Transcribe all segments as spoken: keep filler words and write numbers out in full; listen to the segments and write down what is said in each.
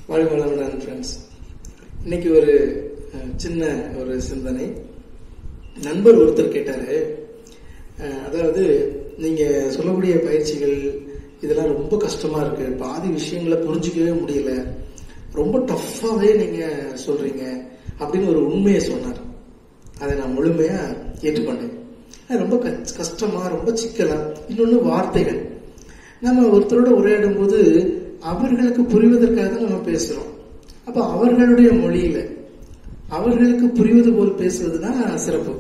வாழ்க வளமுடன் ஃப்ரெண்ட்ஸ். இன்னைக்கு ஒரு சின்ன ஒரு சிந்தனை. நண்பர் ஒருத்தர் கேட்டாரு, அதாவது நீங்க சொல்லக்கூடிய பயிற்சிகள் இதெல்லாம் ரொம்ப கஷ்டமா இருக்கு, பாதி விஷயங்களை புரிஞ்சிக்கவே முடியல, ரொம்ப டஃப்பாவே நீங்க சொல்றீங்க அப்படின்னு ஒரு உண்மையை சொன்னார். அதை நான் முழுமையா ஏற்றுக்கொண்டேன். ரொம்ப கஷ்டமா, ரொம்ப சிக்கலா. இன்னொன்னு வார்த்தைகள். நம்ம ஒருத்தரோட உரையாடும் போது அவர்களுக்கு புரிவதற்காக தான் நம்ம பேசுறோம். அப்ப அவர்களுடைய மொழியில அவர்களுக்கு புரிவது போல் பேசுவதுதான் சிறப்பு.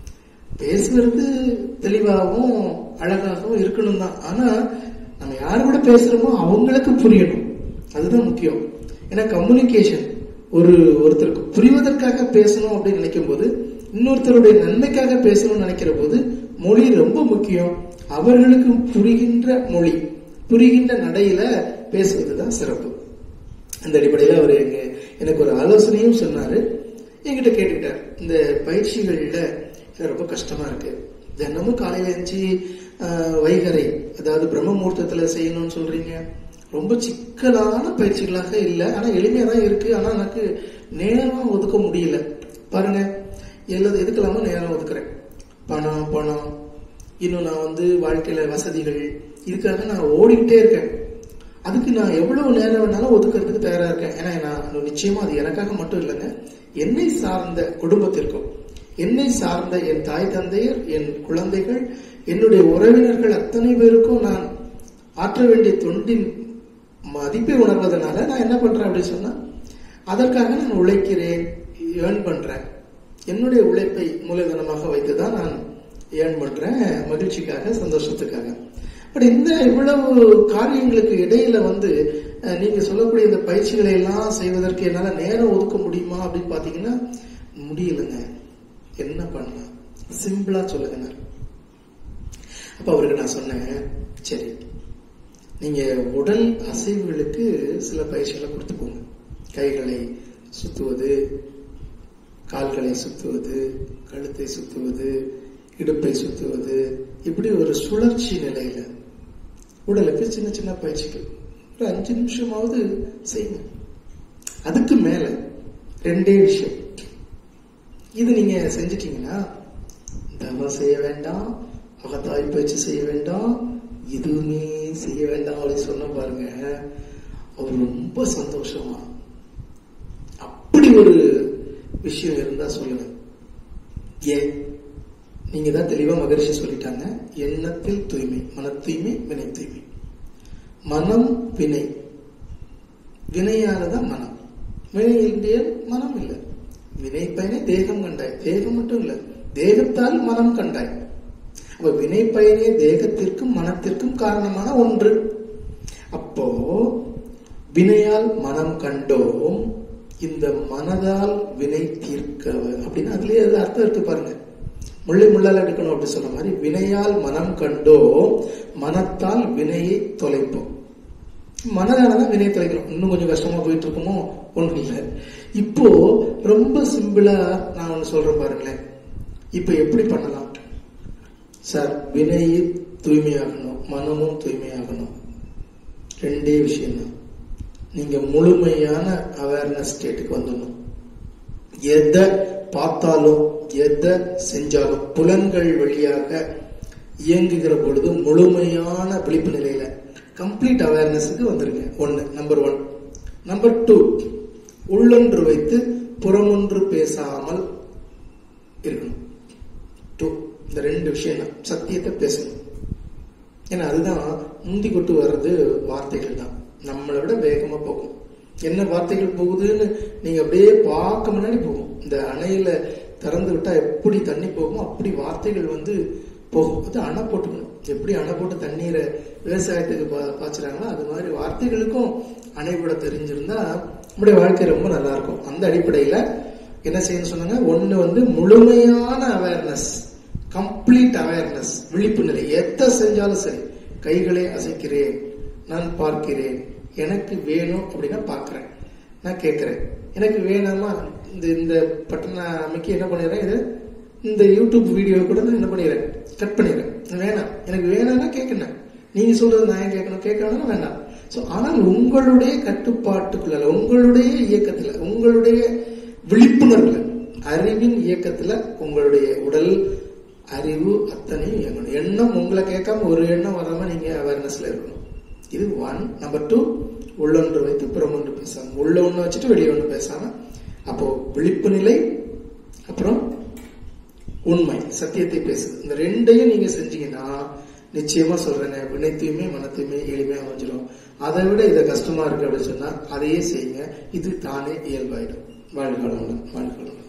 பேசுறது தெளிவாகவும் அழகாகவும் இருக்கணும் தான். ஆனா நம்ம யாரு கூட பேசுறோமோ அவங்களுக்கு புரியணும், அதுதான் முக்கியம். ஏன்னா கம்யூனிகேஷன் ஒரு ஒருத்தருக்கு புரிவதற்காக பேசணும் அப்படின்னு நினைக்கும் போது, இன்னொருத்தருடைய நன்மைக்காக பேசணும்னு நினைக்கிற போது மொழி ரொம்ப முக்கியம். அவர்களுக்கு புரிகின்ற மொழி, புரிகின்ற நடையில பேசுவதுதான் சிறப்பு. அந்த அடிப்படையில் அவர் எங்க எனக்கு ஒரு ஆலோசனையும் சொன்னாரு. என்கிட்ட கேட்டுக்கிட்டார், இந்த பயிற்சிகள்ல ரொம்ப கஷ்டமா இருக்கு, தினமும் காலையில எழுந்துச்சு வைகரை அதாவது பிரம்ம முகூர்த்தத்துல செய்யணும்னு சொல்றீங்க, ரொம்ப சிக்கலான பயிற்சிகளாக இல்லை, ஆனா எளிமையா தான் இருக்கு, ஆனா எனக்கு நேரம் ஒதுக்க முடியல. பாருங்க, எல்லா எதுக்கெல்லாமோ நேரம் ஒதுக்குறேன். பணம் பணம் இன்னும் நான் வந்து வாழ்க்கையில வசதிகள், இதுக்காக நான் ஓடிக்கிட்டே இருக்கேன். அதுக்கு நான் எவ்வளவு நேரம் வேணாலும் ஒதுக்கிறதுக்கு தயாரா இருக்கேன். ஏன்னா நான் நிச்சயமா அது எனக்காக மட்டும் இல்லைங்க, என்னை சார்ந்த குடும்பத்திற்கும், என்னை சார்ந்த என் தாய் தந்தையர், என் குழந்தைகள், என்னுடைய உறவினர்கள் அத்தனை பேருக்கும் நான் ஆற்ற வேண்டிய தொண்டின் மதிப்பை உணர்வதனால நான் என்ன பண்றேன் அப்படின்னு சொன்னா, அதற்காக நான் உழைக்கிறேன், ஏர்ன் பண்றேன். என்னுடைய உழைப்பை மூலதனமாக வைத்துதான் நான் ஏர்ன் பண்றேன், மகிழ்ச்சிக்காக, சந்தோஷத்துக்காக. பட் இந்த இவ்வளவு காரியங்களுக்கு இடையில வந்து நீங்க சொல்லக்கூடிய இந்த பயிற்சிகளை எல்லாம் செய்வதற்கு என்னால நேரம் ஒதுக்க முடியுமா அப்படின்னு பாத்தீங்கன்னா முடியலங்க. என்ன பண்ணலாம், சிம்பிளா சொல்லுங்க. அப்ப அவருக்கு நான் சொன்னேன், சரி நீங்க உடல் அசைவுகளுக்கு சில பயிற்சிகளை கொடுத்து போங்க. கைகளை சுத்துவது, கால்களை சுத்துவது, கழுத்தை சுத்துவது, இடுப்பை சுத்துவது, இப்படி ஒரு சுழற்சி நிலையில உடலுக்கு சின்ன சின்ன பயிற்சிகள் ஒரு அஞ்சு நிமிஷமாவது செய்யுங்க. அதுக்கு மேல ரெண்டே விஷயம், இது நீங்க செஞ்சிட்டீங்கன்னா தவம் செய்ய வேண்டாம், அகத்தாய் பயிற்சி செய்ய வேண்டாம், எதுவுமே செய்ய வேண்டாம் அப்படின்னு சொன்ன பாருங்க, அவர் ரொம்ப சந்தோஷமா. அப்படி ஒரு விஷயம் இருந்தா சொல்லுங்க. ஏன், நீங்க தான் தெளிவா மகரிஷி சொல்லிட்டாங்க, எண்ணத்தில் தூய்மை, மன தூய்மை, வினை தூய்மை. மனம் வினை, வினையானதான் மனம், வினை இல்லையே மனம் இல்லை. வினை பயனை தேகம் கண்டாய், தேகம் மட்டும் இல்ல, தேகத்தால் மனம் கண்டாய். அப்ப வினை பயனே தேகத்திற்கும் மனத்திற்கும் காரணமான ஒன்று. அப்போ வினையால் மனம் கண்டோம், இந்த மனதால் வினை தீர்க்க அப்படின்னு அதுலயே அர்த்தம் இருக்கு பாருங்க. முள்ளை முள்ளால் எடுக்கணும் அப்படி சொன்ன மாதிரி, வினையால் மனம் கண்டோம், மனத்தால் வினையை தொலைப்போம். மனதாலதான் வினையை தொலைக்கணும். இன்னும் கொஞ்சம் கஷ்டமா போயிட்டு இருக்குமோ, ஒன்றும் இல்லை. இப்போ ரொம்ப சிம்பிளா நான் ஒண்ணு சொல்றேன் பாருங்களேன். இப்ப எப்படி பண்ணலாம் சார்? வினையை தூய்மையாகணும், மனமும் தூய்மையாகணும். ரெண்டே விஷயம் தான். நீங்க முழுமையான அவேர்னஸ் ஸ்டேட்டுக்கு வந்துடணும். எதை பார்த்தாலும், எதை செஞ்சாலும், புலன்கள் வழியாக இயங்குகிற பொழுது முழுமையான விழிப்பு நிலையில கம்ப்ளீட் அவேர்னஸுக்கு வந்துருங்க. ஒன்னு, நம்பர் ஒன். நம்பர் டூ, உள்ளொன்று வைத்து புறமொன்று பேசாமல் இருக்கணும். டூ, இந்த ரெண்டு விஷயம் தான். சத்தியத்தை பேசணும். ஏன்னா அதுதான் முந்தி கொண்டு வர்றது வார்த்தைகள் தான், நம்மளை விட வேகமா போகும். என்ன வார்த்தைகள் போகுதுன்னு நீங்க அப்படியே பார்க்க முன்னாடி போகும். இந்த அணையில திறந்து விட்டா எப்படி தண்ணி போகுமோ அப்படி வார்த்தைகள் வந்து போகும். அது அணை போட்டுக்கணும். எப்படி அணை போட்டு தண்ணீரை விவசாயத்துக்கு பாய்ச்சுறாங்களோ அது மாதிரி வார்த்தைகளுக்கும் அணை கூட தெரிஞ்சிருந்தா நம்முடைய வாழ்க்கை ரொம்ப நல்லா இருக்கும். அந்த அடிப்படையில என்ன செய்யணும் சொன்னாங்க, ஒண்ணு வந்து முழுமையான அவேர்னஸ், கம்ப்ளீட் அவேர்னஸ், விழிப்பு நிலை. எதை செஞ்சாலும் சரி, கைகளை அசைக்கிறேன், நான் பார்க்கிறேன், எனக்கு வேணும் அப்படின்னா பாக்குறேன், நான் கேட்கிறேன், எனக்கு வேணாமா இந்த இந்த பட்டனை அமைக்க என்ன பண்ணிடுறேன், இது இந்த யூடியூப் வீடியோ கூட நான் என்ன பண்ணிடுறேன், கட் பண்ணிடுறேன். வேணாம், எனக்கு வேணாம்னா கேட்கணும். நீங்க சொல்றது நான் கேட்கணும், கேட்கணும்னா வேண்டாம். சோ ஆனால் உங்களுடைய கட்டுப்பாட்டுக்குள்ள, உங்களுடைய இயக்கத்துல, உங்களுடைய விழிப்புணர்வுல, அறிவின் இயக்கத்துல உங்களுடைய உடல் அறிவு அத்தனையும் இயங்கணும். எண்ணம் உங்களை கேட்காம ஒரு எண்ணம் வராம நீங்க அவேர்னஸ்ல இருக்கணும். இது ஒன். நம்பர் டூ, உள்ளொன்று வைத்து புறம் ஒன்று பேசாம, உள்ள ஒண்ணு வச்சுட்டு வெளியே ஒண்ணு பேசாம. அப்போ விழிப்பு நிலை, அப்புறம் உண்மை, சத்தியத்தை பேசுது. இந்த ரெண்டையும் நீங்க செஞ்சீங்கன்னா நிச்சயமா சொல்றேன், வினை தூய்மை மன தூய்மை எளிமையா அமைஞ்சிடும். அதை விட இதை கஷ்டமா இருக்கு அப்படின்னு சொன்னா அதையே செய்யுங்க. இது தானே இயல்பாயிடும். வாழ்க்கை வளமுடன், வாழ்க்கை வளமுடன்.